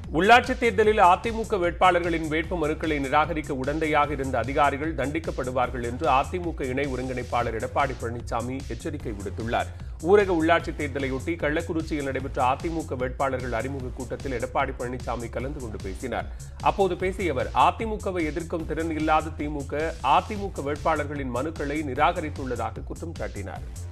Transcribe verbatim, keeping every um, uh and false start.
உள்ளாட்சி தேர்தலில் அதிமுக வேட்பாளர்களின் வேட்பு மனுக்களை நிராகரிக்க உடந்தையாக இருந்த அதிகாரிகள் தண்டிக்கப்படுவார்கள் என்று அதிமுக இணை ஒருங்கிணைப்பாளர் எடப்பாடி பழனிசாமி எச்சரிக்கை விடுத்துள்ளார். ஊரக உள்ளாட்சி தேர்தலையொட்டி கள்ளக்குறிச்சியில் நடைபெற்ற அதிமுக வேட்பாளர்கள் அறிமுக கூட்டத்தில் எடப்பாடி பழனிசாமி கலந்து கொண்டு பேசினார். அப்போது பேசிய அவர், அதிமுகவை எதிர்க்கும் திறன் இல்லாத திமுக அதிமுக வேட்பாளர்களின் மனுக்களை நிராகரித்துள்ளதாக குற்றம் சாட்டினார்.